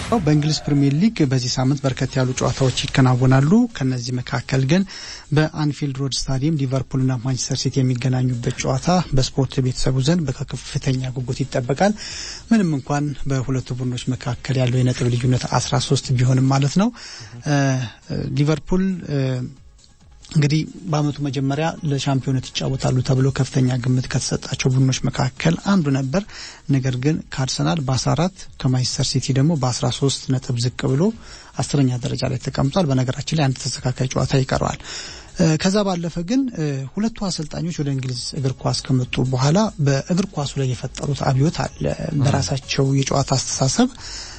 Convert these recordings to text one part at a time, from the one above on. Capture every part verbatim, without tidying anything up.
በእንግሊዝ ፕሪሚየር ሊግ በዚህ ሳምንት በርከት ያሉ ጨዋታዎች ይከናወናሉ። ከነዚህ መካከል ግን በአንፊልድ ሮድ ስታዲየም ሊቨርፑልና ማንቸስተር ሲቲ የሚገናኙበት ጨዋታ በስፖርት ቤተሰቡ ዘንድ በከፍተኛ ጉጉት ይጠበቃል። ምንም እንኳን በሁለቱ ቡድኖች መካከል ያለው የነጥብ ልዩነት አስራ ሶስት ቢሆንም ማለት ነው። ሊቨርፑል እንግዲህ በአመቱ መጀመሪያ ለሻምፒዮንነት ይጫወታሉ ተብሎ ከፍተኛ ግምት ከተሰጣቸው ቡድኖች መካከል አንዱ ነበር። ነገር ግን ከአርሰናል በ14 ከማንቸስተር ሲቲ ደግሞ በ13 ነጥብ ዝቅ ብሎ አስረኛ ደረጃ ላይ ተቀምጧል። በነገራችን ላይ አንድ ተስተካካይ ጨዋታ ይቀርዋል። ከዛ ባለፈ ግን ሁለቱ አሰልጣኞች ወደ እንግሊዝ እግር ኳስ ከመጡ በኋላ በእግር ኳሱ ላይ የፈጠሩት አብዮት አለ። በራሳቸው የጨዋታ አስተሳሰብ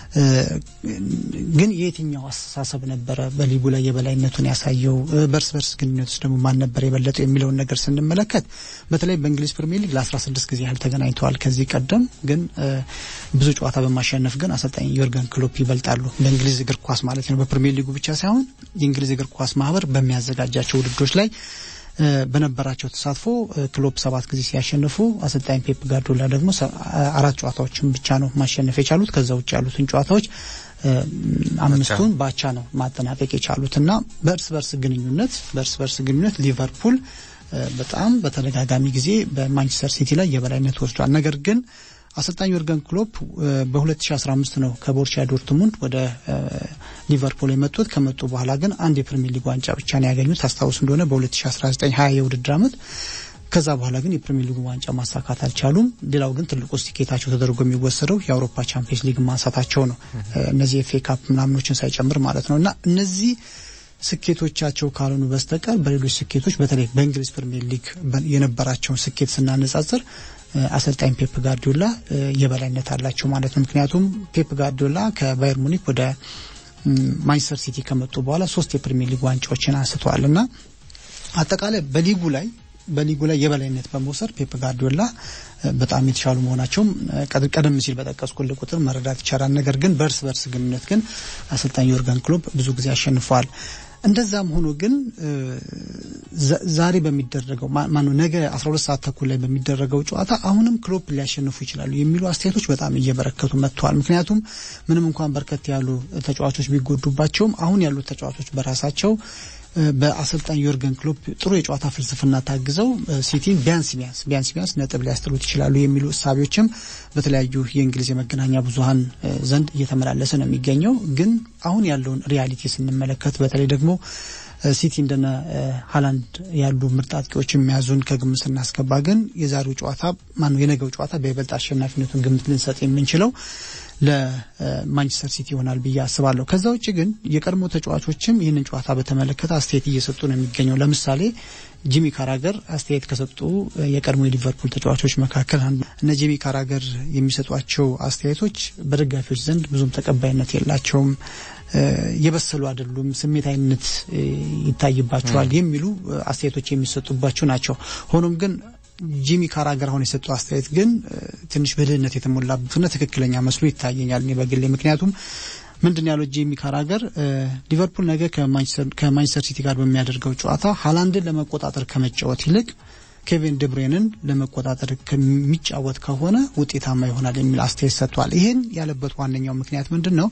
ግን የትኛው አስተሳሰብ ነበር በሊጉ ላይ የበላይነቱን ያሳየው? በርስ በርስ ግንኙነቶች ደግሞ ማን ነበር የበለጠው የሚለውን ነገር ስንመለከት በተለይ በእንግሊዝ ፕሪሚየር ሊግ ለ16 ጊዜ ያህል ተገናኝተዋል። ከዚህ ቀደም ግን ብዙ ጨዋታ በማሸነፍ ግን አሰልጣኝ ዮርገን ክሎፕ ይበልጣሉ። በእንግሊዝ እግር ኳስ ማለት ነው። በፕሪሚየር ሊጉ ብቻ ሳይሆን የእንግሊዝ እግር ኳስ ማህበር በሚያዘጋጃቸው ውድድሮች ላይ በነበራቸው ተሳትፎ ክሎፕ ሰባት ጊዜ ሲያሸንፉ አሰልጣኝ ፔፕ ጋርዲዮላ ደግሞ አራት ጨዋታዎችን ብቻ ነው ማሸነፍ የቻሉት። ከዛ ውጭ ያሉትን ጨዋታዎች አምስቱን ባቻ ነው ማጠናቀቅ የቻሉትና በእርስ በርስ ግንኙነት በእርስ በርስ ግንኙነት ሊቨርፑል በጣም በተደጋጋሚ ጊዜ በማንቸስተር ሲቲ ላይ የበላይነት ወስዷል። ነገር ግን አሰልጣኝ ዮርገን ክሎፕ በ2015 ነው ከቦሩሲያ ዶርትሙንድ ወደ ሊቨርፑል የመጡት። ከመጡ በኋላ ግን አንድ የፕሪሚየር ሊግ ዋንጫ ብቻ ነው ያገኙት። ታስታውሱ እንደሆነ በ2019 20 የውድድር ዓመት። ከዛ በኋላ ግን የፕሪሚየር ሊግ ዋንጫ ማሳካት አልቻሉም። ሌላው ግን ትልቁ ስኬታቸው ተደርጎ የሚወሰደው የአውሮፓ ቻምፒየንስ ሊግ ማንሳታቸው ነው። እነዚህ ኤፍ ኤ ካፕ ምናምኖችን ሳይጨምር ማለት ነውና እነዚህ ስኬቶቻቸው ካልሆኑ በስተቀር በሌሎች ስኬቶች በተለይ በእንግሊዝ ፕሪሚየር ሊግ የነበራቸውን ስኬት ስናነጻጽር አሰልጣኝ ፔፕ ጋርዲዮላ የበላይነት አላቸው ማለት ነው። ምክንያቱም ፔፕ ጋርዲዮላ ከባየር ሙኒክ ወደ ማንቸስተር ሲቲ ከመጡ በኋላ ሶስት የፕሪሚየር ሊግ ዋንጫዎችን አንስተዋልና አጠቃላይ በሊጉ ላይ በሊጉ ላይ የበላይነት በመውሰድ ፔፕ ጋርዲዮላ በጣም የተሻሉ መሆናቸው ቀደም ሲል በተጠቀስኩት ቁጥር መረዳት ይቻላል። ነገር ግን በርስ በርስ ግንኙነት ግን አሰልጣኝ ዮርገን ክሎፕ ብዙ ጊዜ አሸንፈዋል። እንደዛም ሆኖ ግን ዛሬ በሚደረገው ማነው ነገ አስራ ሁለት ሰዓት ተኩል ላይ በሚደረገው ጨዋታ አሁንም ክሎፕ ሊያሸንፉ ይችላሉ የሚሉ አስተያየቶች በጣም እየበረከቱ መጥተዋል። ምክንያቱም ምንም እንኳን በርከት ያሉ ተጫዋቾች ቢጎዱባቸውም አሁን ያሉት ተጫዋቾች በራሳቸው በአሰልጣኝ ዮርገን ክሎፕ ጥሩ የጨዋታ ፍልስፍና ታግዘው ሲቲን ቢያንስ ቢያንስ ቢያንስ ቢያንስ ነጥብ ሊያስጥሉት ይችላሉ የሚሉ እሳቤዎችም በተለያዩ የእንግሊዝ የመገናኛ ብዙሃን ዘንድ እየተመላለሰ ነው የሚገኘው። ግን አሁን ያለውን ሪያሊቲ ስንመለከት በተለይ ደግሞ ሲቲ እንደነ ሃላንድ ያሉ ምርጥ አጥቂዎችን የሚያዙን ከግምት ስናስገባ ግን የዛሬው ጨዋታ ማነው የነገው ጨዋታ በይበልጥ አሸናፊነቱን ግምት ልንሰጥ የምንችለው ለማንቸስተር ሲቲ ይሆናል ብዬ አስባለሁ። ከዛ ውጪ ግን የቀድሞ ተጫዋቾችም ይህንን ጨዋታ በተመለከተ አስተያየት እየሰጡ ነው የሚገኘው። ለምሳሌ ጂሚ ካራገር አስተያየት ከሰጡ የቀድሞ የሊቨርፑል ተጫዋቾች መካከል አንዱ እነ ጂሚ ካራገር የሚሰጧቸው አስተያየቶች በደጋፊዎች ዘንድ ብዙም ተቀባይነት የላቸውም፣ የበሰሉ አይደሉም፣ ስሜታዊነት ይታይባቸዋል የሚሉ አስተያየቶች የሚሰጡባቸው ናቸው። ሆኖም ግን ጂሚ ካራገር አሁን የሰጠው አስተያየት ግን ትንሽ በድህነት የተሞላበትና ትክክለኛ መስሎ ይታየኛል እኔ በግሌ። ምክንያቱም ምንድነው ያለው ጂሚ ካራገር ሊቨርፑል ነገ ከማንቸስተር ከማንቸስተር ሲቲ ጋር በሚያደርገው ጨዋታ ሃላንድን ለመቆጣጠር ከመጫወት ይልቅ ኬቪን ደብሬንን ለመቆጣጠር ከሚጫወት ከሆነ ውጤታማ ይሆናል የሚል አስተያየት ሰጥቷል። ይሄን ያለበት ዋነኛው ምክንያት ምንድነው?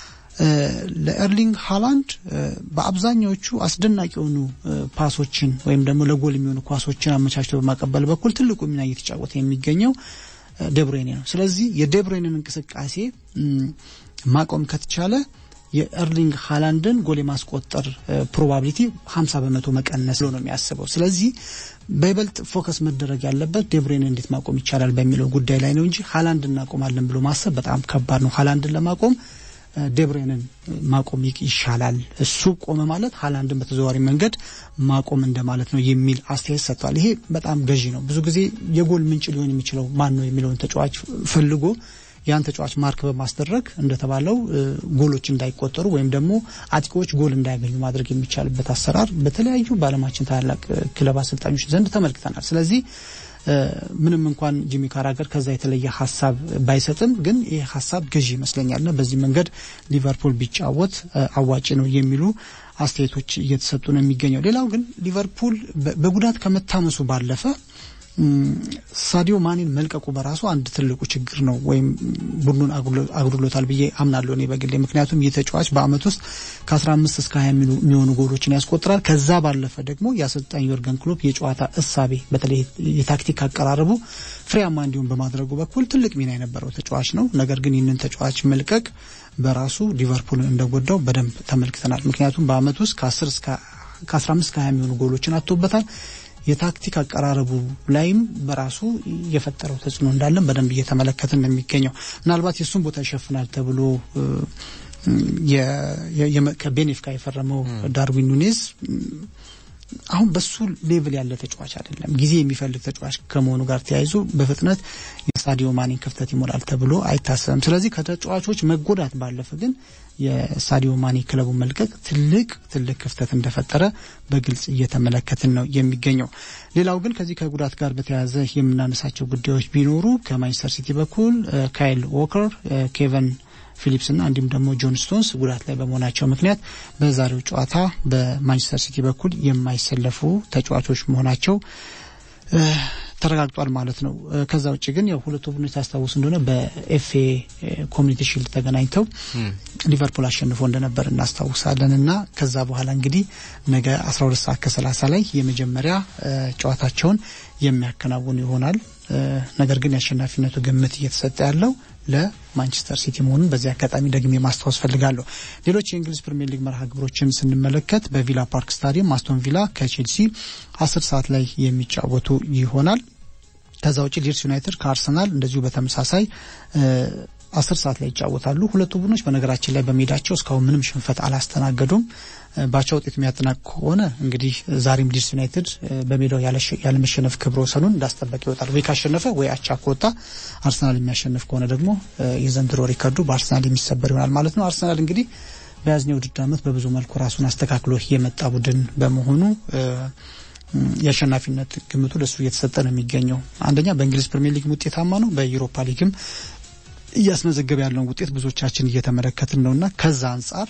ለኤርሊንግ ሃላንድ በአብዛኛዎቹ አስደናቂ የሆኑ ፓሶችን ወይም ደግሞ ለጎል የሚሆኑ ኳሶችን አመቻችቶ በማቀበል በኩል ትልቁ ሚና እየተጫወተ የሚገኘው ደብሬን ነው። ስለዚህ የደብሬንን እንቅስቃሴ ማቆም ከተቻለ የኤርሊንግ ሃላንድን ጎል የማስቆጠር ፕሮባቢሊቲ ሀምሳ በመቶ መቀነስ ነው የሚያስበው። ስለዚህ በይበልጥ ፎከስ መደረግ ያለበት ደብሬንን እንዴት ማቆም ይቻላል በሚለው ጉዳይ ላይ ነው እንጂ ሃላንድን እናቆማለን ብሎ ማሰብ በጣም ከባድ ነው። ሃላንድን ለማቆም ደብሬንን ማቆም ይሻላል። እሱ ቆመ ማለት ሃላንድን በተዘዋዋሪ መንገድ ማቆም እንደማለት ነው የሚል አስተያየት ሰጥቷል። ይሄ በጣም ገዢ ነው። ብዙ ጊዜ የጎል ምንጭ ሊሆን የሚችለው ማን ነው የሚለውን ተጫዋች ፈልጎ ያን ተጫዋች ማርክ በማስደረግ እንደተባለው ጎሎች እንዳይቆጠሩ ወይም ደግሞ አጥቂዎች ጎል እንዳያገኙ ማድረግ የሚቻልበት አሰራር በተለያዩ ባለማችን ታላላቅ ክለብ አሰልጣኞች ዘንድ ተመልክተናል። ስለዚህ ምንም እንኳን ጂሚ ካራገር ከዛ የተለየ ሐሳብ ባይሰጥም ግን ይሄ ሐሳብ ገዢ ይመስለኛልና በዚህ መንገድ ሊቨርፑል ቢጫወት አዋጭ ነው የሚሉ አስተያየቶች እየተሰጡ ነው የሚገኘው። ሌላው ግን ሊቨርፑል በጉዳት ከመታመሱ ባለፈ ሳዲዮ ማኔን መልቀቁ በራሱ አንድ ትልቁ ችግር ነው ወይም ቡድኑን አጉድሎታል ብዬ አምናለሁ እኔ በግሌ ምክንያቱም የተጫዋች በአመት ውስጥ ከ15 እስከ ሃያ የሚሆኑ ጎሎችን ያስቆጥራል ከዛ ባለፈ ደግሞ ያሰልጣኝ ዮርገን ክሎፕ የጨዋታ እሳቤ በተለይ የታክቲክ አቀራረቡ ፍሬያማ እንዲሆን በማድረጉ በኩል ትልቅ ሚና የነበረው ተጫዋች ነው ነገር ግን ይህንን ተጫዋች መልቀቅ በራሱ ሊቨርፑልን እንደጎዳው በደንብ ተመልክተናል ምክንያቱም በአመት ውስጥ ከ10 እስከ ከ15 እስከ ሃያ የሚሆኑ ጎሎችን አጥቶበታል የታክቲክ አቀራረቡ ላይም በራሱ የፈጠረው ተጽዕኖ እንዳለ በደንብ እየተመለከትን ነው የሚገኘው ምናልባት የሱን ቦታ ይሸፍናል ተብሎ የ ከቤኔፊካ የፈረመው ዳርዊን ኑኔዝ አሁን በሱ ሌቭል ያለ ተጫዋች አይደለም ጊዜ የሚፈልግ ተጫዋች ከመሆኑ ጋር ተያይዞ በፍጥነት የሳዲዮ ማኔን ክፍተት ይሞላል ተብሎ አይታሰብም ስለዚህ ከተጫዋቾች መጎዳት ባለፈ ግን የሳዲዮ ማኔ ክለቡ መልቀቅ ትልቅ ትልቅ ክፍተት እንደፈጠረ በግልጽ እየተመለከትን ነው የሚገኘው ሌላው ግን ከዚህ ከጉዳት ጋር በተያያዘ የምናነሳቸው ጉዳዮች ቢኖሩ ከማንቸስተር ሲቲ በኩል ካይል ዎከር ኬቨን ፊሊፕስ እና እንዲሁም ደግሞ ጆን ስቶንስ ጉዳት ላይ በመሆናቸው ምክንያት በዛሬው ጨዋታ በማንቸስተር ሲቲ በኩል የማይሰለፉ ተጫዋቾች መሆናቸው ተረጋግጧል ማለት ነው ከዛ ውጪ ግን ያው ሁለቱ ቡድኖች ታስታውሱ እንደሆነ በኤፍኤ ኮሚኒቲ ሺልድ ተገናኝተው ሊቨርፑል አሸንፎ እንደነበር እናስታውሳለንና ከዛ በኋላ እንግዲህ ነገ አስራ ሁለት ሰዓት ከሰላሳ ላይ የመጀመሪያ ጨዋታቸውን የሚያከናውኑ ይሆናል ነገር ግን ያሸናፊነቱ ግምት እየተሰጠ ያለው ለማንቸስተር ሲቲ መሆኑን በዚህ አጋጣሚ ደግሜ ማስታወስ ፈልጋለሁ ሌሎች የእንግሊዝ ፕሪሚየር ሊግ መርሃ ግብሮችን ስንመለከት በቪላ ፓርክ ስታዲየም አስቶን ቪላ ከቼልሲ አስር ሰዓት ላይ የሚጫወቱ ይሆናል ከዛ ውጪ ሊድስ ዩናይትድ ከአርሰናል እንደዚሁ በተመሳሳይ አስር ሰዓት ላይ ይጫወታሉ ሁለቱ ቡድኖች በነገራችን ላይ በሜዳቸው እስካሁን ምንም ሽንፈት አላስተናገዱም ባቻ ውጤት የሚያጠናቅ ከሆነ እንግዲህ ዛሬም ሊድስ ዩናይትድ በሜዳው ያለ መሸነፍ ክብረ ወሰኑን እንዳስጠበቀ ይወጣል ወይ ካሸነፈ ወይ አቻ ከወጣ አርሰናል የሚያሸንፍ ከሆነ ደግሞ የዘንድሮ ሪከርዱ በአርሰናል የሚሰበር ይሆናል ማለት ነው አርሰናል እንግዲህ በያዝነው ውድድር ዓመት በብዙ መልኩ ራሱን አስተካክሎ የመጣ ቡድን በመሆኑ የአሸናፊነት ግምቱ ለሱ እየተሰጠ ነው የሚገኘው አንደኛ በእንግሊዝ ፕሪሚየር ሊግ ውጤታማ ነው በዩሮፓ ሊግም እያስመዘገበ ያለውን ውጤት ብዙዎቻችን እየተመለከትን ነውና ከዛ አንፃር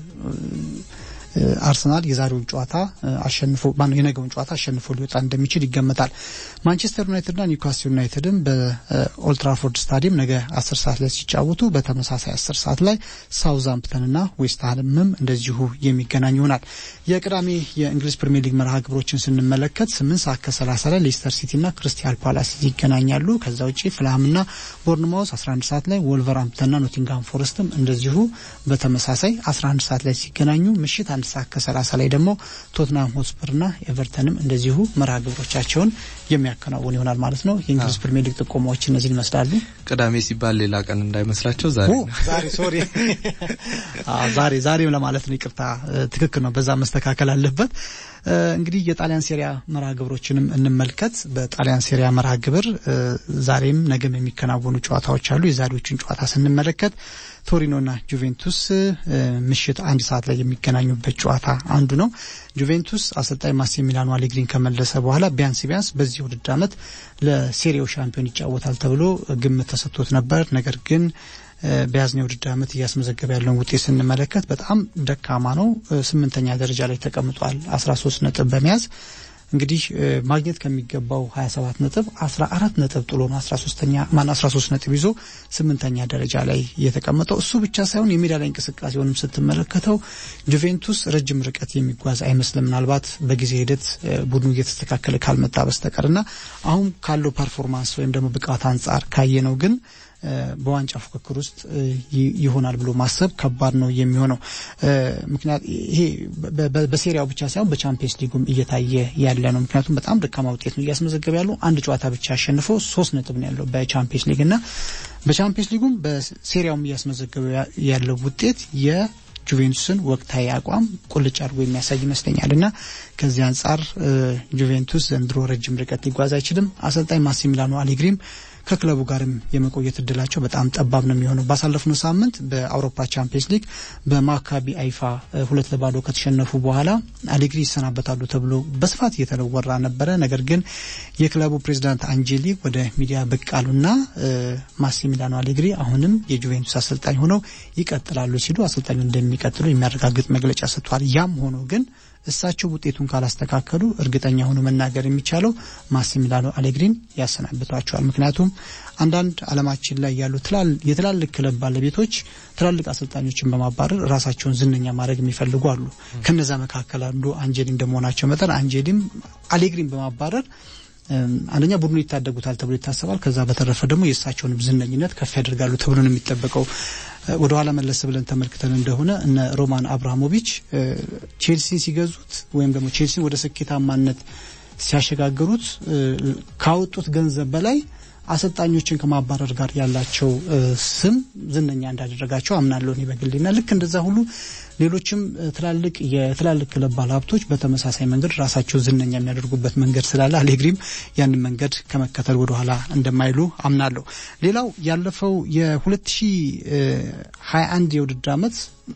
አርሰናል የዛሬውን ጨዋታ አሸንፎ ማን የነገውን ጨዋታ አሸንፎ ሊወጣ እንደሚችል ይገመታል ማንቸስተር ዩናይትድና ኒውካስል ዩናይትድም በኦልድ ትራፎርድ ስታዲየም ነገ አስር ሰዓት ላይ ሲጫወቱ በተመሳሳይ አስር ሰዓት ላይ ሳውዛምፕተንና ዌስት ሃምም እንደዚሁ የሚገናኙ ይሆናል የቅዳሜ የእንግሊዝ ፕሪሚየር ሊግ መርሃ ግብሮችን ስንመለከት ስምንት ሰዓት ከሰላሳ ላይ ሌስተር ሲቲና ክሪስታል ፓላስ ይገናኛሉ ከዛ ውጪ ፍላምና ቦርንማውዝ አስራ አንድ ሰዓት ላይ ወልቨርሃምፕተንና ኖቲንግሃም ፎረስትም እንደዚሁ በተመሳሳይ አስራ አንድ ሰዓት ላይ ሲገናኙ ምሽት አንድ ሰዓት ከሰላሳ ላይ ደግሞ ቶትናም ሆትስፐርና ኤቨርተንም እንደዚሁ መርሃ ግብሮቻቸውን የሚያከናውኑ ይሆናል ማለት ነው የእንግሊዝ ፕሪሚየር ሊግ ጥቆማዎች እነዚህ ይመስላሉ ቅዳሜ ሲባል ሌላ ቀን እንዳይመስላችሁ ዛሬ ዛሬ ሶሪ ዛሬ ዛሬም ለማለት ነው ይቅርታ ትክክል ነው በዛ መስተካከል አለበት እንግዲህ የጣሊያን ሴሪያ መርሃ ግብሮችንም እንመልከት በጣሊያን ሴሪያ መርሃ ግብር ዛሬም ነገም የሚከናወኑ ጨዋታዎች አሉ የዛሬዎቹን ጨዋታ ስንመለከት ቶሪኖና ጁቬንቱስ ምሽት አንድ ሰዓት ላይ የሚገናኙበት ጨዋታ አንዱ ነው ጁቬንቱስ አሰልጣኝ ማሲሚሊያኖ አሌግሪን ከመለሰ በኋላ ቢያንስ ቢያንስ በዚህ ውድድር ዓመት ለሴሪያው ሻምፒዮን ይጫወታል ተብሎ ግምት ተሰጥቶት ነበር ነገር ግን በያዝነው ውድድር ዓመት እያስመዘገበ ያለውን ውጤት ስንመለከት በጣም ደካማ ነው ስምንተኛ ደረጃ ላይ ተቀምጧል አስራ ሶስት ነጥብ በመያዝ እንግዲህ ማግኘት ከሚገባው ሀያ ሰባት ነጥብ አስራ አራት ነጥብ ጥሎ ነው አስራ ሶስተኛ ማን አስራ ሶስት ነጥብ ይዞ ስምንተኛ ደረጃ ላይ የተቀመጠው እሱ ብቻ ሳይሆን የሜዳ ላይ እንቅስቃሴውንም ስትመለከተው ጁቬንቱስ ረጅም ርቀት የሚጓዝ አይመስልም ምናልባት በጊዜ ሂደት ቡድኑ እየተስተካከለ ካልመጣ በስተቀርና አሁን ካለው ፐርፎርማንስ ወይም ደግሞ ብቃት አንፃር ካየነው ግን በዋንጫ ፉክክር ውስጥ ይሆናል ብሎ ማሰብ ከባድ ነው የሚሆነው ምክንያት ይሄ በሴሪያው ብቻ ሳይሆን በቻምፒየንስ ሊጉም እየታየ ያለ ነው ምክንያቱም በጣም ደካማ ውጤት ነው እያስመዘገበ ያለው አንድ ጨዋታ ብቻ አሸንፎ ሶስት ነጥብ ነው ያለው በቻምፒየንስ ሊግና በቻምፒየንስ ሊጉም በሴሪያውም እያስመዘገበ ያለው ውጤት የ ጁቬንቱስን ወቅታዊ አቋም ቁልጭ አድርጎ የሚያሳይ ይመስለኛልና ከዚህ አንፃር ጁቬንቱስ ዘንድሮ ረጅም ርቀት ሊጓዝ አይችልም አሰልጣኝ ማሲሚሊያኖ አሌግሪም ከክለቡ ጋርም የመቆየት እድላቸው በጣም ጠባብ ነው የሚሆነው ባሳለፍነው ሳምንት በአውሮፓ ቻምፒየንስ ሊግ በማካቢ አይፋ ሁለት ለባዶ ከተሸነፉ በኋላ አሌግሪ ይሰናበታሉ ተብሎ በስፋት እየተወራ ነበር ነገር ግን የክለቡ ፕሬዝዳንት አንጄሊ ወደ ሚዲያ ብቅ አሉና ማሲሚሊያኖ አሌግሪ አሁንም የጁቬንቱስ አሰልጣኝ ሆነው ይቀጥላሉ ሲሉ አሰልጣኙ እንደሚቀጥሉ የሚያረጋግጥ መግለጫ ሰጥቷል ያም ሆኖ ግን እሳቸው ውጤቱን ካላስተካከሉ እርግጠኛ ሆኖ መናገር የሚቻለው ማሲሚሊያኖ አሌግሪን ያሰናብቷቸዋል። ምክንያቱም አንዳንድ ዓለማችን ላይ ያሉ ትላል የትላልቅ ክለብ ባለቤቶች ትላልቅ አሰልጣኞችን በማባረር ራሳቸውን ዝነኛ ማድረግ የሚፈልጉ አሉ። ከነዛ መካከል አንዱ አንጀሊ እንደመሆናቸው መጠን አንጀሊም አሌግሪን በማባረር አንደኛ ቡድኑ ይታደጉታል ተብሎ ይታሰባል። ከዛ በተረፈ ደግሞ የእሳቸውን ዝነኝነት ከፍ ያደርጋሉ ተብሎ ነው የሚጠበቀው። ወደ ኋላ መለስ ብለን ተመልክተን እንደሆነ እነ ሮማን አብራሞቪች ቼልሲን ሲገዙት ወይም ደግሞ ቼልሲን ወደ ስኬታማነት ሲያሸጋግሩት ካወጡት ገንዘብ በላይ አሰልጣኞችን ከማባረር ጋር ያላቸው ስም ዝነኛ እንዳደረጋቸው አምናለሁ እኔ በግሌና ልክ እንደዛ ሁሉ ሌሎችም ትላልቅ የትላልቅ ክለብ ባለሀብቶች በተመሳሳይ መንገድ ራሳቸው ዝነኛ የሚያደርጉበት መንገድ ስላለ አሌግሪም ያን መንገድ ከመከተል ወደ ኋላ እንደማይሉ አምናለሁ። ሌላው ያለፈው የ2021 የውድድር ዓመት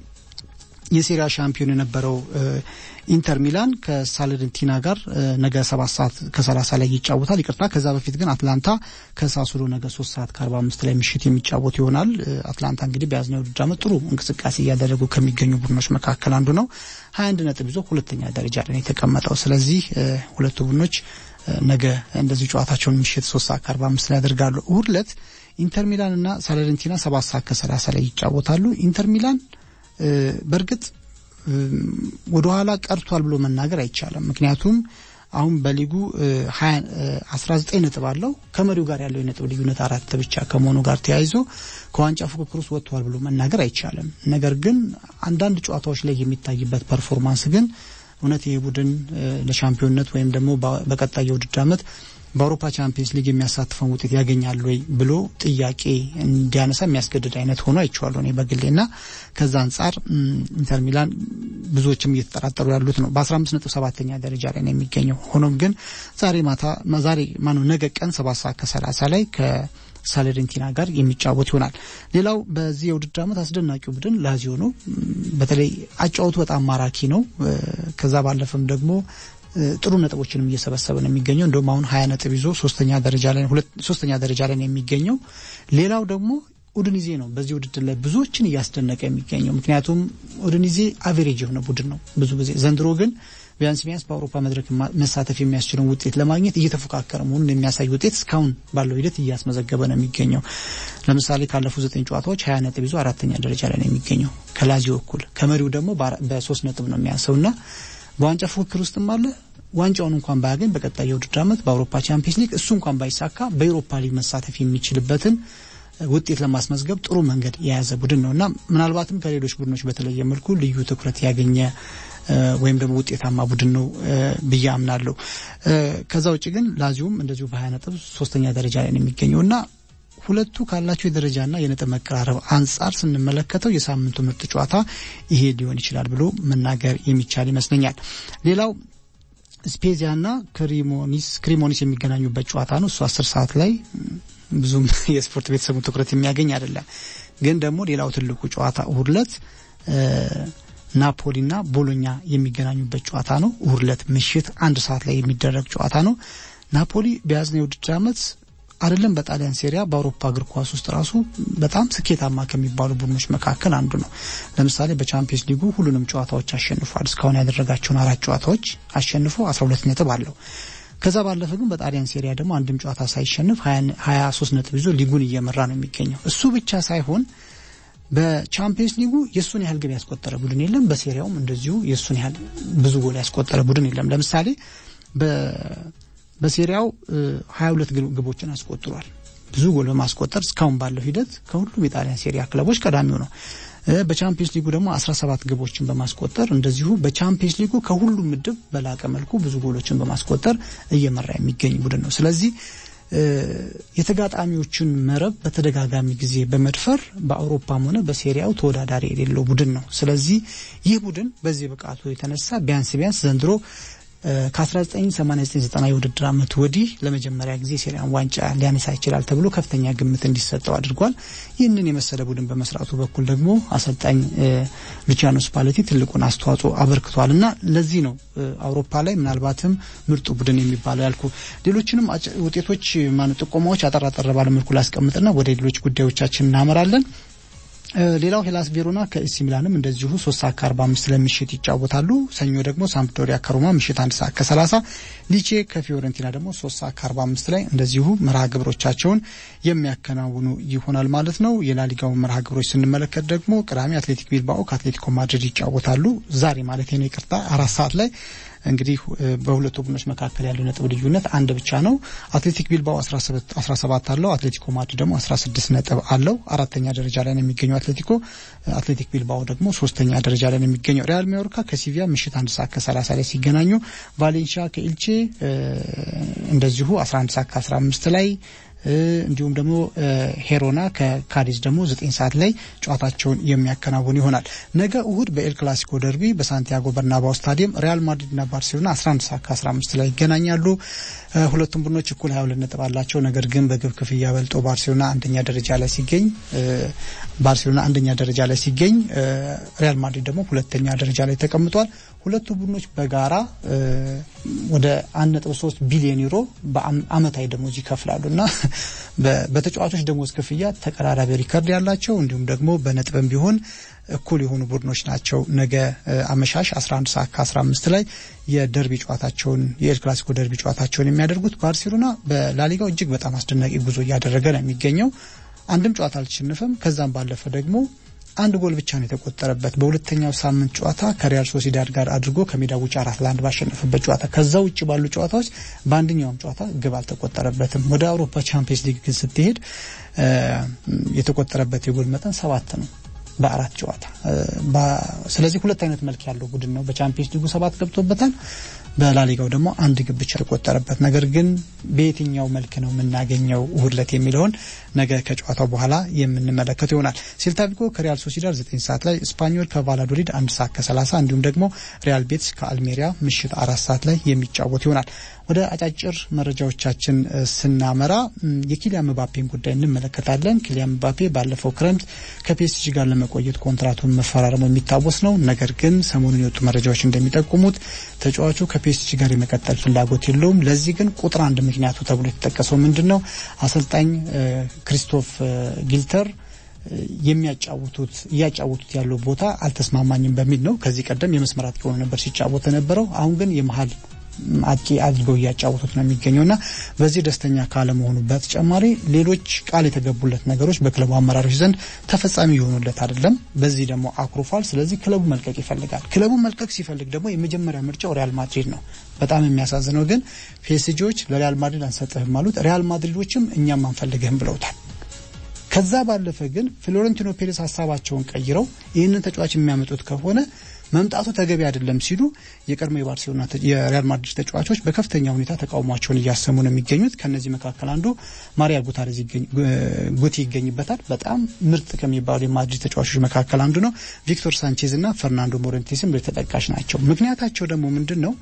የሴሪያ ሻምፒዮን የነበረው ኢንተር ሚላን ከሳለርኒታና ጋር ነገ ሰባት ሰዓት ከሰላሳ ላይ ይጫወታል። ይቅርታ ከዛ በፊት ግን አትላንታ ከሳሱሎ ነገ ሶስት ሰዓት ከአርባ አምስት ላይ ምሽት የሚጫወት ይሆናል። አትላንታ እንግዲህ በያዝነው ውድድር ዓመት ጥሩ እንቅስቃሴ እያደረጉ ከሚገኙ ቡድኖች መካከል አንዱ ነው። ሀያ አንድ ነጥብ ይዞ ሁለተኛ ደረጃ ላይ የተቀመጠው። ስለዚህ ሁለቱ ቡድኖች ነገ እንደዚህ ጨዋታቸውን ምሽት ሶስት ሰዓት ከአርባ አምስት ላይ ያደርጋሉ። እሁድ ዕለት ኢንተር ሚላን እና ሳለርኒታና ሰባት ሰዓት ከሰላሳ ላይ ይጫወታሉ። ኢንተር ሚላን በርግጥ ወደ ኋላ ቀርቷል ብሎ መናገር አይቻልም። ምክንያቱም አሁን በሊጉ አስራ ዘጠኝ ነጥብ አለው። ከመሪው ጋር ያለው የነጥብ ልዩነት አራት ብቻ ከመሆኑ ጋር ተያይዞ ከዋንጫ ፉክክር ውስጥ ወጥቷል ብሎ መናገር አይቻልም። ነገር ግን አንዳንድ ጨዋታዎች ላይ የሚታይበት ፐርፎርማንስ ግን እውነት ይሄ ቡድን ለሻምፒዮንነት ወይም ደግሞ በቀጣይ የውድድር ዓመት በአውሮፓ ቻምፒየንስ ሊግ የሚያሳትፈው ውጤት ያገኛል ወይ ብሎ ጥያቄ እንዲያነሳ የሚያስገድድ አይነት ሆኖ አይቻለሁ እኔ በግሌና ከዛ አንፃር ኢንተር ሚላን ብዙዎችም እየተጠራጠሩ ያሉት ነው። በ15 ነጥብ ሰባተኛ ደረጃ ላይ ነው የሚገኘው። ሆኖም ግን ዛሬ ማታ ዛሬ ማነው ነገ ቀን ሰባት ሰዓት ከሰላሳ ላይ ከሳለርኒታና ጋር የሚጫወት ይሆናል። ሌላው በዚህ የውድድር ዓመት አስደናቂው ቡድን ላዚዮ ነው። በተለይ አጫወቱ በጣም ማራኪ ነው። ከዛ ባለፈም ደግሞ ጥሩ ነጥቦችንም እየሰበሰበ ነው የሚገኘው። እንደውም አሁን ሀያ ነጥብ ይዞ ሶስተኛ ደረጃ ላይ ሁለት ሶስተኛ ደረጃ ላይ ነው የሚገኘው። ሌላው ደግሞ ኡዲኒዜ ነው በዚህ ውድድር ላይ ብዙዎችን እያስደነቀ የሚገኘው። ምክንያቱም ኡዲኒዜ አቨሬጅ የሆነ ቡድን ነው ብዙ ጊዜ። ዘንድሮ ግን ቢያንስ ቢያንስ በአውሮፓ መድረክ መሳተፍ የሚያስችለው ውጤት ለማግኘት እየተፎካከረ መሆኑን የሚያሳይ ውጤት እስካሁን ባለው ሂደት እያስመዘገበ ነው የሚገኘው። ለምሳሌ ካለፉት ዘጠኝ ጨዋታዎች ሀያ ነጥብ ይዞ አራተኛ ደረጃ ላይ ነው የሚገኘው ከላዚዮ እኩል። ከመሪው ደግሞ በሶስት ነጥብ ነው የሚያንሰውና በዋንጫ ፉክክር ውስጥም አለ። ዋንጫውን እንኳን ባያገኝ በቀጣይ የውድድር ዓመት በአውሮፓ ቻምፒየንስ ሊግ እሱ እንኳን ባይሳካ በአውሮፓ ሊግ መሳተፍ የሚችልበትን ውጤት ለማስመዝገብ ጥሩ መንገድ የያዘ ቡድን ነውና ምናልባትም ከሌሎች ቡድኖች በተለየ መልኩ ልዩ ትኩረት ያገኘ ወይም ደግሞ ውጤታማ ቡድን ነው ብዬ አምናለሁ። ከዛ ውጪ ግን ላዚዮም እንደዚሁ በ20 ነጥብ ሶስተኛ ደረጃ ላይ ነው የሚገኘውና ሁለቱ ካላቸው የደረጃና የነጥብ መቀራረብ አንፃር ስንመለከተው የሳምንቱ ምርጥ ጨዋታ ይሄ ሊሆን ይችላል ብሎ መናገር የሚቻል ይመስለኛል። ሌላው ስፔዚያና ክሪሞኒስ ክሪሞኒስ የሚገናኙበት ጨዋታ ነው። እሱ አስር ሰዓት ላይ ብዙም የስፖርት ቤተሰቡ ትኩረት የሚያገኝ አይደለም። ግን ደግሞ ሌላው ትልቁ ጨዋታ እሁድ ዕለት ናፖሊና ቦሎኛ የሚገናኙበት ጨዋታ ነው። እሁድ ዕለት ምሽት አንድ ሰዓት ላይ የሚደረግ ጨዋታ ነው። ናፖሊ በያዝነው የውድድር ዓመት አይደለም በጣሊያን ሴሪያ በአውሮፓ እግር ኳስ ውስጥ ራሱ በጣም ስኬታማ ከሚባሉ ቡድኖች መካከል አንዱ ነው። ለምሳሌ በቻምፒየንስ ሊጉ ሁሉንም ጨዋታዎች አሸንፏል። እስካሁን ያደረጋቸውን አራት ጨዋታዎች አሸንፎ አስራ ሁለት ነጥብ አለው። ከዛ ባለፈ ግን በጣሊያን ሴሪያ ደግሞ አንድም ጨዋታ ሳይሸንፍ ሀያ ሶስት ነጥብ ይዞ ሊጉን እየመራ ነው የሚገኘው። እሱ ብቻ ሳይሆን በቻምፒየንስ ሊጉ የሱን ያህል ግብ ያስቆጠረ ቡድን የለም። በሴሪያውም እንደዚሁ የሱን ያህል ብዙ ጎል ያስቆጠረ ቡድን የለም። ለምሳሌ በ በሴሪያው ሀያ ሁለት ግቦችን አስቆጥሯል። ብዙ ጎል በማስቆጠር እስካሁን ባለው ሂደት ከሁሉም የጣሊያን ሴሪያ ክለቦች ቀዳሚው ነው። በቻምፒየንስ ሊጉ ደግሞ አስራ ሰባት ግቦችን በማስቆጠር እንደዚሁ በቻምፒየንስ ሊጉ ከሁሉም ምድብ በላቀ መልኩ ብዙ ጎሎችን በማስቆጠር እየመራ የሚገኝ ቡድን ነው። ስለዚህ የተጋጣሚዎችን መረብ በተደጋጋሚ ጊዜ በመድፈር በአውሮፓም ሆነ በሴሪያው ተወዳዳሪ የሌለው ቡድን ነው። ስለዚህ ይህ ቡድን በዚህ ብቃቱ የተነሳ ቢያንስ ቢያንስ ዘንድሮ ከ1989 ዘጠና የውድድር ዓመት ወዲህ ለመጀመሪያ ጊዜ ሴሪያን ዋንጫ ሊያነሳ ይችላል ተብሎ ከፍተኛ ግምት እንዲሰጠው አድርጓል። ይህንን የመሰለ ቡድን በመስራቱ በኩል ደግሞ አሰልጣኝ ሉቺያኖ ስፓሌቲ ትልቁን አስተዋጽኦ አበርክቷልና ለዚህ ነው አውሮፓ ላይ ምናልባትም ምርጡ ቡድን የሚባለው ያልኩ። ሌሎችንም ውጤቶች ማን ጥቆማዎች አጠራጠረ ባለ መልኩ ላስቀምጥና ወደ ሌሎች ጉዳዮቻችን እናመራለን። ሌላው ሄላስ ቬሮና ከኤሲ ሚላንም እንደዚሁ ሶስት ሰዓት ከአርባ አምስት ለምሽት ይጫወታሉ። ሰኞ ደግሞ ሳምፕዶሪያ ከሮማ ምሽት አንድ ሰዓት ከሰላሳ፣ ሊቼ ከፊዮረንቲና ደግሞ ሶስት ሰዓት ከአርባ አምስት ላይ እንደዚሁ መርሃ ግብሮቻቸውን የሚያከናውኑ ይሆናል ማለት ነው። የላሊጋው መርሃ ግብሮች ስንመለከት ደግሞ ቅዳሜ አትሌቲክ ቢልባኦ ከአትሌቲኮ ማድሪድ ይጫወታሉ። ዛሬ ማለት ነው ይቅርታ አራት ሰዓት ላይ እንግዲህ በሁለቱ ቡድኖች መካከል ያለው ነጥብ ልዩነት አንድ ብቻ ነው። አትሌቲክ ቢልባኦ አስራ ሰባት አለው፣ አትሌቲኮ ማድሪድ ደግሞ አስራ ስድስት ነጥብ አለው። አራተኛ ደረጃ ላይ ነው የሚገኘው አትሌቲኮ። አትሌቲክ ቢልባኦ ደግሞ ሶስተኛ ደረጃ ላይ ነው የሚገኘው። ሪያል ማዮርካ ከሲቪያ ምሽት አንድ ሰዓት ከሰላሳ ላይ ሲገናኙ፣ ቫሌንሺያ ከኤልቼ እንደዚሁ አስራ አንድ ሰዓት ከአስራ አምስት ላይ እንዲሁም ደግሞ ሄሮና ከካዲዝ ደግሞ ዘጠኝ ሰዓት ላይ ጨዋታቸውን የሚያከናውኑ ይሆናል። ነገ እሁድ በኤል ክላሲኮ ደርቢ በሳንቲያጎ በርናባው ስታዲየም ሪያል ማድሪድና ባርሴሎና አስራ አንድ ሰዓት ከአስራ አምስት ላይ ይገናኛሉ። ሁለቱም ቡድኖች እኩል ሀያ ሁለት ነጥብ አላቸው። ነገር ግን በግብ ክፍያ በልጦ ባርሴሎና አንደኛ ደረጃ ላይ ሲገኝ ባርሴሎና አንደኛ ደረጃ ላይ ሲገኝ ሪያል ማድሪድ ደግሞ ሁለተኛ ደረጃ ላይ ተቀምጧል። ሁለቱ ቡድኖች በጋራ ወደ አንድ ነጥብ ሶስት ቢሊዮን ዩሮ በአመታዊ ደሞዝ ይከፍላሉና በተጫዋቾች ደሞዝ ክፍያ ተቀራራቢ ሪከርድ ያላቸው እንዲሁም ደግሞ በነጥብም ቢሆን እኩል የሆኑ ቡድኖች ናቸው። ነገ አመሻሽ አስራ አንድ ሰዓት ከአስራ አምስት ላይ የደርቢ ጨዋታቸውን የኤል ክላሲኮ ደርቢ ጨዋታቸውን የሚያደርጉት። ባርሴሎና በላሊጋው እጅግ በጣም አስደናቂ ጉዞ እያደረገ ነው የሚገኘው። አንድም ጨዋታ አልተሸነፈም። ከዛም ባለፈ ደግሞ አንድ ጎል ብቻ ነው የተቆጠረበት በሁለተኛው ሳምንት ጨዋታ ከሪያል ሶሲዳድ ጋር አድርጎ ከሜዳ ውጭ አራት ለአንድ ባሸነፈበት ጨዋታ። ከዛ ውጭ ባሉ ጨዋታዎች በአንደኛውም ጨዋታ ግብ አልተቆጠረበትም። ወደ አውሮፓ ቻምፒየንስ ሊግ ግን ስትሄድ የተቆጠረበት የጎል መጠን ሰባት ነው በአራት ጨዋታ። ስለዚህ ሁለት አይነት መልክ ያለው ቡድን ነው። በቻምፒየንስ ሊጉ ሰባት ገብቶበታል፣ በላሊጋው ደግሞ አንድ ግብ ብቻ ተቆጠረበት። ነገር ግን በየትኛው መልክ ነው የምናገኘው እሁድለት የሚለውን ነገ ከጨዋታው በኋላ የምንመለከተው ይሆናል። ሴልታ ቪጎ ከሪያል ሶሲዳድ ዘጠኝ ሰዓት ላይ፣ ስፓኞል ከቫላዶሊድ አንድ ሰዓት ከሰላሳ እንዲሁም ደግሞ ሪያል ቤቲስ ከአልሜሪያ ምሽት አራት ሰዓት ላይ የሚጫወት ይሆናል። ወደ አጫጭር መረጃዎቻችን ስናመራ የኪሊያን ምባፔን ጉዳይ እንመለከታለን። ኪሊያን ምባፔ ባለፈው ክረምት ከፒኤስጂ ጋር ለመቆየት ኮንትራቱን መፈራረሙ የሚታወስ ነው። ነገር ግን ሰሞኑን የወጡ መረጃዎች እንደሚጠቁሙት ተጫዋቹ ከፒኤስጂ ጋር የመቀጠል ፍላጎት የለውም። ለዚህ ግን ቁጥር አንድ ምክንያቱ ተብሎ የተጠቀሰው ምንድነው? አሰልጣኝ ክሪስቶፍ ጊልተር የሚያጫውቱት ያጫውቱት ያለው ቦታ አልተስማማኝም በሚል ነው። ከዚህ ቀደም የመስመር አጥቂ ሆኖ ነበር ሲጫወት የነበረው። አሁን ግን የመሃል አጥቂ አድርገው ያጫውቱት ነው የሚገኘውና በዚህ ደስተኛ ካለ መሆኑ በተጨማሪ ሌሎች ቃል የተገቡለት ነገሮች በክለቡ አመራሮች ዘንድ ተፈጻሚ ይሆኑለት አይደለም። በዚህ ደግሞ አኩርፏል። ስለዚህ ክለቡ መልቀቅ ይፈልጋል። ክለቡ መልቀቅ ሲፈልግ ደግሞ የመጀመሪያ ምርጫው ሪያል ማድሪድ ነው። በጣም የሚያሳዝነው ግን ፒኤስጂዎች ለሪያል ማድሪድ አንሰጥህም ማለት ሪያል ማድሪዶችም እኛም አንፈልግህም ብለውታል። ከዛ ባለፈ ግን ፍሎሬንቲኖ ፔሬዝ ሐሳባቸውን ቀይረው ይህንን ተጫዋች የሚያመጡት ከሆነ መምጣቱ ተገቢ አይደለም ሲሉ የቀድሞ የባርሴሎና የሪያል ማድሪድ ተጫዋቾች በከፍተኛ ሁኔታ ተቃውሟቸውን እያሰሙ ነው የሚገኙት። ከነዚህ መካከል አንዱ ማሪያ ጉታሬዝ ይገኝ ጉቲ ይገኝበታል። በጣም ምርጥ ከሚባሉ የማድሪድ ተጫዋቾች መካከል አንዱ ነው። ቪክቶር ሳንቼዝ እና ፈርናንዶ ሞሬንቴስም ተጠቃሽ ናቸው። ምክንያታቸው ደግሞ ምንድነው?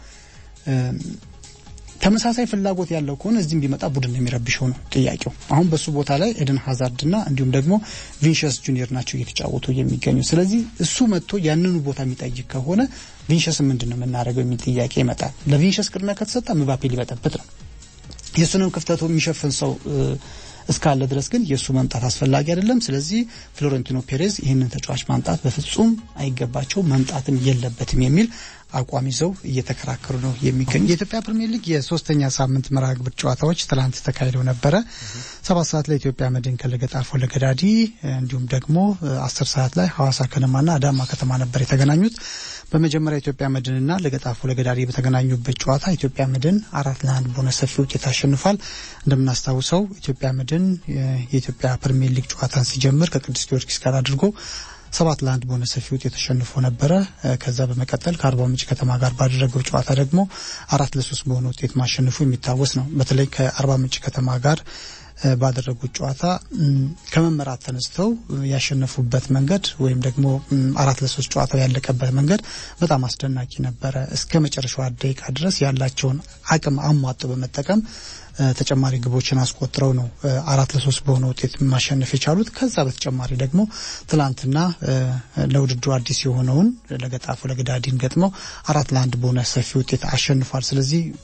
ተመሳሳይ ፍላጎት ያለው ከሆነ እዚህም ቢመጣ ቡድን የሚረብሸው ነው ጥያቄው። አሁን በሱ ቦታ ላይ ኤደን ሃዛርድና እንዲሁም ደግሞ ቪኒሺየስ ጁኒየር ናቸው እየተጫወቱ የሚገኙ። ስለዚህ እሱ መጥቶ ያንኑ ቦታ የሚጠይቅ ከሆነ ቪኒሺየስ ምንድነው የምናደርገው የሚል ጥያቄ ይመጣል። ለቪኒሺየስ ቅድሚያ ከተሰጠ ምባፔ ሊበጠብጥ ነው። የሱንም ክፍተቱ የሚሸፍን ሰው እስካለ ድረስ ግን የሱ መምጣት አስፈላጊ አይደለም። ስለዚህ ፍሎሬንቲኖ ፔሬዝ ይህንን ተጫዋች ማምጣት በፍጹም አይገባቸው መምጣትም የለበትም የሚል አቋም ይዘው እየተከራከሩ ነው የሚገኙ። የኢትዮጵያ ፕሪሚየር ሊግ የሶስተኛ ሳምንት መርሃ ግብር ጨዋታዎች ትላንት ተካሂደው ነበረ። ሰባት ሰዓት ላይ ኢትዮጵያ መድን ከለገጣፎ ለገዳዲ እንዲሁም ደግሞ አስር ሰዓት ላይ ሐዋሳ ከነማና አዳማ ከተማ ነበር የተገናኙት። በመጀመሪያ ኢትዮጵያ መድንና ለገጣፎ ለገዳዲ በተገናኙበት ጨዋታ ኢትዮጵያ መድን አራት ለአንድ በሆነ ሰፊ ውጤት አሸንፏል። እንደምናስታውሰው ኢትዮጵያ መድን የኢትዮጵያ ፕሪሚየር ሊግ ጨዋታን ሲጀምር ከቅዱስ ጊዮርጊስ ጋር አድርጎ ሰባት ለአንድ በሆነ ሰፊ ውጤት ተሸንፎ ነበረ። ከዛ በመቀጠል ከአርባ ምንጭ ከተማ ጋር ባደረገው ጨዋታ ደግሞ አራት ለሶስት በሆነ ውጤት ማሸነፉ የሚታወስ ነው። በተለይ ከአርባ ምንጭ ከተማ ጋር ባደረጉት ጨዋታ ከመመራት ተነስተው ያሸነፉበት መንገድ ወይም ደግሞ አራት ለሶስት ጨዋታው ያለቀበት መንገድ በጣም አስደናቂ ነበረ። እስከ መጨረሻው ደቂቃ ድረስ ያላቸውን አቅም አሟጦ በመጠቀም ተጨማሪ ግቦችን አስቆጥረው ነው አራት ለሶስት በሆነ ውጤት ማሸነፍ የቻሉት። ከዛ በተጨማሪ ደግሞ ትላንትና ለውድድሩ አዲስ የሆነውን ለገጣፎ ለገዳዲን ገጥመው አራት ለአንድ በሆነ ሰፊ ውጤት አሸንፏል። ስለዚህ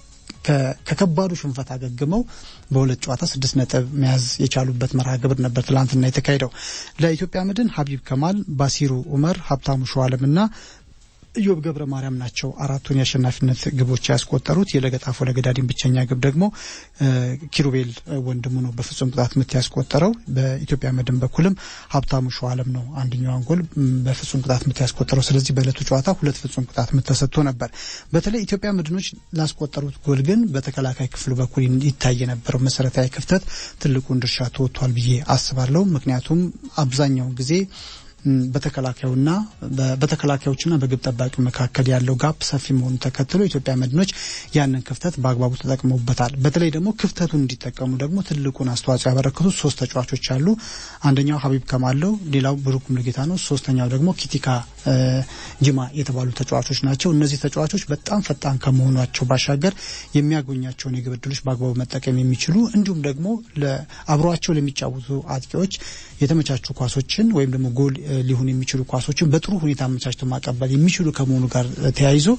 ከከባዱ ሽንፈት አገግመው በሁለት ጨዋታ ስድስት ነጥብ መያዝ የቻሉበት መርሃ ግብር ነበር ትላንትና የተካሄደው። ለኢትዮጵያ መድን ሀቢብ ከማል፣ ባሲሩ ኡመር፣ ሀብታሙ ሸዋለምና ኢዮብ ገብረ ማርያም ናቸው አራቱን ያሸናፊነት ግቦች ያስቆጠሩት። የለገጣፎ ለገዳዲን ብቸኛ ግብ ደግሞ ኪሩቤል ወንድሙ ነው በፍጹም ቅጣት ምት ያስቆጠረው። በኢትዮጵያ መድን በኩልም ሀብታሙ ሸዋለም ነው አንደኛውን ጎል በፍጹም ቅጣት ምት ያስቆጠረው። ስለዚህ በእለቱ ጨዋታ ሁለት ፍጹም ቅጣት ምት ተሰጥቶ ነበር። በተለይ ኢትዮጵያ መድኖች ላስቆጠሩት ጎል ግን በተከላካይ ክፍሉ በኩል ይታይ የነበረው መሰረታዊ ክፍተት ትልቁን ድርሻ ተወጥቷል ብዬ አስባለሁ። ምክንያቱም አብዛኛው ጊዜ በተከላካዩና በተከላካዮችና በግብ ጠባቂው መካከል ያለው ጋፕ ሰፊ መሆኑ ተከትሎ ኢትዮጵያ መድኖች ያንን ክፍተት በአግባቡ ተጠቅመውበታል። በተለይ ደግሞ ክፍተቱን እንዲጠቀሙ ደግሞ ትልቁን አስተዋጽኦ ያበረከቱ ሶስት ተጫዋቾች አሉ። አንደኛው ሀቢብ ከማል፣ ሌላው ብሩክ ሙሉጌታ ነው። ሶስተኛው ደግሞ ኪቲካ ጂማ የተባሉ ተጫዋቾች ናቸው። እነዚህ ተጫዋቾች በጣም ፈጣን ከመሆናቸው ባሻገር የሚያገኛቸውን የግብ ዕድሎች በአግባቡ መጠቀም የሚችሉ እንዲሁም ደግሞ ለአብሯቸው ለሚጫወቱ አጥቂዎች የተመቻቹ ኳሶችን ወይም ደግሞ ጎል ሊሆን የሚችሉ ኳሶችን በጥሩ ሁኔታ አመቻችተው ማቀበል የሚችሉ ከመሆኑ ጋር ተያይዞ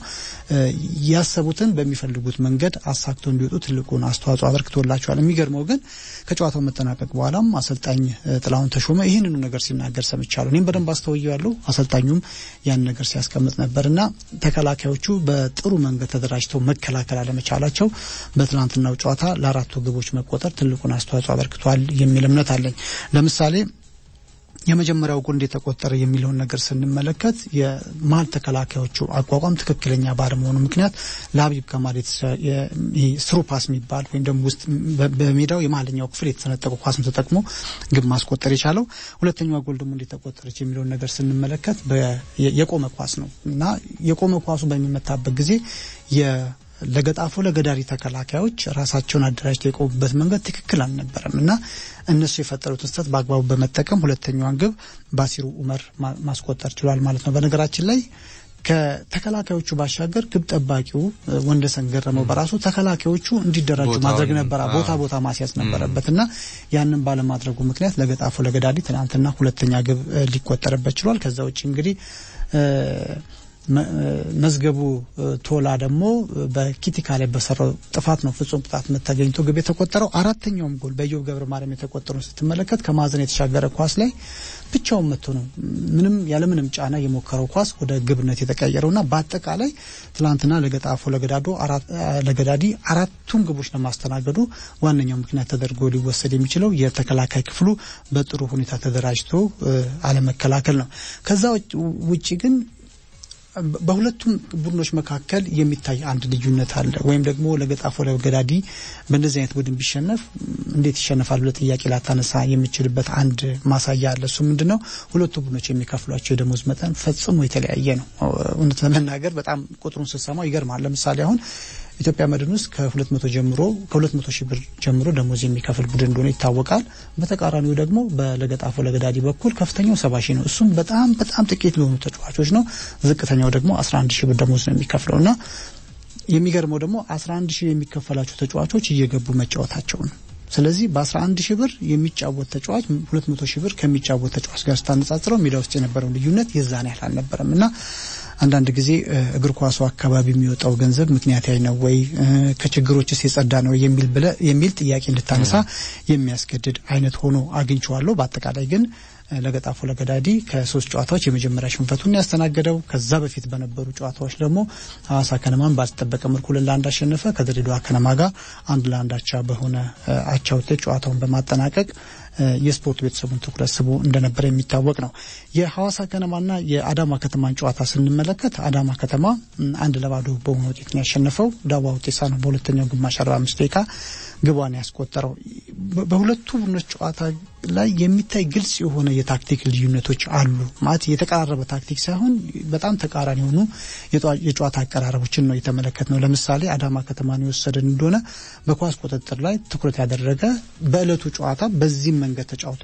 ያሰቡትን በሚፈልጉት መንገድ አሳክተው እንዲወጡ ትልቁን አስተዋጽኦ አበርክቶላቸዋል። የሚገርመው ግን ከጨዋታው መጠናቀቅ በኋላም አሰልጣኝ ጥላሁን ተሾመ ይህንኑ ነገር ሲናገር ሰምቻለሁ። እኔም በደንብ አስተውያለሁ። አሰልጣኙም ያን ነገር ሲያስቀምጥ ነበርና ተከላካዮቹ በጥሩ መንገድ ተደራጅተው መከላከል አለመቻላቸው በትናንትናው ጨዋታ ለአራቱ ግቦች መቆጠር ትልቁን አስተዋጽኦ አበርክቷል የሚል እምነት አለኝ። ለምሳሌ የመጀመሪያው ጎል እንደተቆጠረ የሚለውን ነገር ስንመለከት የማል ተከላካዮቹ አቋቋም ትክክለኛ ባለመሆኑ ምክንያት ለሀቢብ ከማል ስሩ ፓስ የሚባል ወይም ደግሞ ውስጥ በሜዳው የማለኛው ክፍል የተሰነጠቀ ኳስም ተጠቅሞ ግብ ማስቆጠር የቻለው። ሁለተኛው ጎል ደግሞ እንደተቆጠረች የሚለውን ነገር ስንመለከት የቆመ ኳስ ነው እና የቆመ ኳሱ በሚመታበት ጊዜ የ ለገጣፎ ለገዳሪ ተከላካዮች ራሳቸውን አደራጅተው የቆሙበት መንገድ ትክክል አልነበረምና እነሱ የፈጠሩት ስህተት በአግባቡ በመጠቀም ሁለተኛውን ግብ ባሲሩ ኡመር ማስቆጠር ችሏል ማለት ነው። በነገራችን ላይ ከተከላካዮቹ ባሻገር ግብ ጠባቂው ወንደሰን ገረመው በራሱ ተከላካዮቹ እንዲደራጁ ማድረግ ነበር፣ ቦታ ቦታ ማስያዝ ነበረበትና ያንን ባለማድረጉ ምክንያት ለገጣፎ ለገዳዲ ትናንትና ሁለተኛ ግብ ሊቆጠርበት ችሏል። ከዛ ውጪ እንግዲህ መዝገቡ ቶላ ደግሞ በኪቲካ ላይ በሰራው ጥፋት ነው ፍጹም ቅጣት መተገኝቶ ግብ የተቆጠረው። አራተኛውም ጎል በኢዮብ ገብረ ማርያም የተቆጠረው ስትመለከት ከማዘን የተሻገረ ኳስ ላይ ብቻውን መጥቶ ነው ምንም ያለ ምንም ጫና የሞከረው ኳስ ወደ ግብነት የተቀየረውና በአጠቃላይ ትላንትና ለገጣፎ ለገዳዶ አራት ለገዳዲ አራቱም ግቦች ለማስተናገዱ ዋነኛው ምክንያት ተደርጎ ሊወሰድ የሚችለው የተከላካይ ክፍሉ በጥሩ ሁኔታ ተደራጅቶ አለመከላከል ነው። ከዛ ውጪ ግን በሁለቱም ቡድኖች መካከል የሚታይ አንድ ልዩነት አለ። ወይም ደግሞ ለገጣፎ ለገዳዲ በእንደዚህ አይነት ቡድን ቢሸነፍ እንዴት ይሸነፋል ብለ ጥያቄ ላታነሳ የሚችልበት አንድ ማሳያ አለ። እሱ ምንድነው? ሁለቱ ቡድኖች የሚከፍሏቸው የደሞዝ መጠን ፈጽሞ የተለያየ ነው። እውነት ለመናገር በጣም ቁጥሩን ስሰማው ይገርማል። ለምሳሌ አሁን ኢትዮጵያ መድን ውስጥ ከሁለት መቶ ጀምሮ ከሁለት መቶ ሺህ ብር ጀምሮ ደሞዝ የሚከፍል ቡድን እንደሆነ ይታወቃል። በተቃራኒው ደግሞ በለገጣፎ ለገዳዲ በኩል ከፍተኛው ሰባ ሺህ ነው። እሱም በጣም በጣም ጥቂት ለሆኑ ተጫዋቾች ነው። ዝቅተኛው ደግሞ አስራ አንድ ሺህ ብር ደሞዝ ነው የሚከፍለውና የሚገርመው ደግሞ አስራ አንድ ሺህ የሚከፈላቸው ተጫዋቾች እየገቡ መጫወታቸው ነው። ስለዚህ በ11 ሺህ ብር የሚጫወት ተጫዋች ሁለት መቶ ሺህ ብር ከሚጫወት ተጫዋች ጋር ስታነጻጽረው ሜዳ ውስጥ የነበረው ልዩነት የዛን ያህል አልነበረምና አንዳንድ ጊዜ እግር ኳሱ አካባቢ የሚወጣው ገንዘብ ምክንያታዊ ነው ወይ ከችግሮችስ የጸዳ ነው የሚል ብለ የሚል ጥያቄ እንድታነሳ የሚያስገድድ አይነት ሆኖ አግኝቼዋለሁ። በአጠቃላይ ግን ለገጣፎ ለገዳዲ ከሶስት ጨዋታዎች የመጀመሪያ ሽንፈቱን ያስተናገደው ከዛ በፊት በነበሩ ጨዋታዎች ደግሞ ሐዋሳ ከነማን ባልተጠበቀ መልኩ ለአንድ አሸነፈ። ከድሬዳዋ ከነማ ጋር አንድ ለአንድ አቻ በሆነ አቻ ውጤት ጨዋታውን በማጠናቀቅ የስፖርት ቤተሰቡን ትኩረት ስቦ እንደነበር የሚታወቅ ነው። የሐዋሳ ከነማና የአዳማ ከተማን ጨዋታ ስንመለከት አዳማ ከተማ አንድ ለባዶ በሆነ ውጤት ነው ያሸነፈው። ዳዋ ውጤሳ ነው በሁለተኛው ግማሽ አርባ አምስት ደቂቃ ግቧን ያስቆጠረው። በሁለቱ ቡድኖች ጨዋታ ላይ የሚታይ ግልጽ የሆነ የታክቲክ ልዩነቶች አሉ። ማለት የተቀራረበ ታክቲክ ሳይሆን በጣም ተቃራኒ ሆኑ የጨዋታ አቀራረቦችን ነው የተመለከትነው። ለምሳሌ አዳማ ከተማን የወሰደን እንደሆነ በኳስ ቁጥጥር ላይ ትኩረት ያደረገ በእለቱ ጨዋታ በዚህ መንገድ ተጫውቶ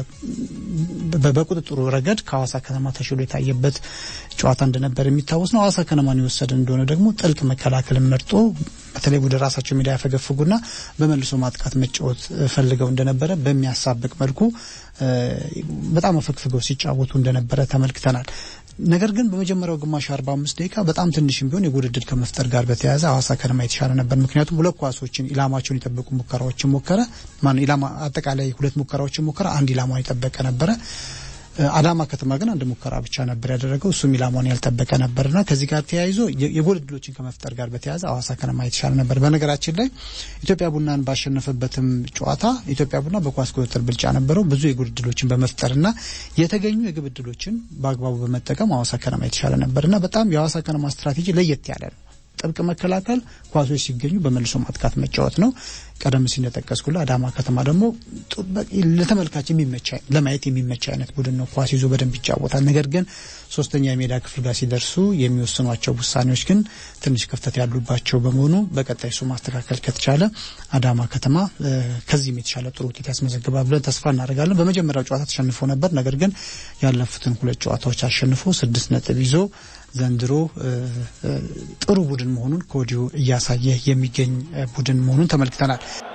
በቁጥጥሩ ረገድ ከሐዋሳ ከነማ ተሽሎ የታየበት ጨዋታ እንደነበር የሚታወስ ነው። ሐዋሳ ከነማን የወሰደን እንደሆነ ደግሞ ጥልቅ መከላከልን መርጦ በተለይ ወደ ራሳቸው ሜዳ ያፈገፍጉና በመልሶ ማጥቃት መጫወት ፈልገው እንደነበረ በሚያሳብቅ መልኩ በጣም አፈግፍገው ሲጫወቱ እንደነበረ ተመልክተናል። ነገር ግን በመጀመሪያው ግማሽ አርባ አምስት ደቂቃ በጣም ትንሽም ቢሆን የጎል ዕድል ከመፍጠር ጋር በተያያዘ ሐዋሳ ከነማ የተሻለ ነበር። ምክንያቱም ሁለት ኳሶችን ኢላማቸውን የጠበቁ ሙከራዎችን ሞከረ ማን ኢላማ አጠቃላይ ሁለት ሙከራዎችን ሞከረ አንድ ኢላማውን የጠበቀ ነበር። አዳማ ከተማ ግን አንድ ሙከራ ብቻ ነበር ያደረገው እሱም ኢላማውን ያልጠበቀ ነበርና ከዚህ ጋር ተያይዞ የጎል ዕድሎችን ከመፍጠር ጋር በተያያዘ ሐዋሳ ከነማ የተሻለ ነበር። በነገራችን ላይ ኢትዮጵያ ቡናን ባሸነፈበትም ጨዋታ ኢትዮጵያ ቡና በኳስ ቁጥጥር ብልጫ ነበረው ብዙ የጎል ዕድሎችን በመፍጠርና የተገኙ የግብ ዕድሎችን በአግባቡ በመጠቀም ሐዋሳ ከነማ የተሻለ ነበርና በጣም የሐዋሳ ከነማ ስትራቴጂ ለየት ያለ ነው። ጥብቅ መከላከል ኳሶች ሲገኙ በመልሶ ማጥቃት መጫወት ነው። ቀደም ሲል እንደተጠቀስኩላ አዳማ ከተማ ደግሞ ለተመልካች የሚመች ለማየት የሚመች አይነት ቡድን ነው። ኳስ ይዞ በደንብ ይጫወታል። ነገር ግን ሶስተኛ የሜዳ ክፍል ጋር ሲደርሱ የሚወስኗቸው ውሳኔዎች ግን ትንሽ ክፍተት ያሉባቸው በመሆኑ በቀጣይ እሱ ማስተካከል ከተቻለ አዳማ ከተማ ከዚህም የተሻለ ጥሩ ውጤት ያስመዘግባል ብለን ተስፋ እናደርጋለን። በመጀመሪያው ጨዋታ ተሸንፎ ነበር። ነገር ግን ያለፉትን ሁለት ጨዋታዎች አሸንፎ ስድስት ነጥብ ይዞ ዘንድሮ ጥሩ ቡድን መሆኑን ኮዲው እያሳየ የሚገኝ ቡድን መሆኑን ተመልክተናል።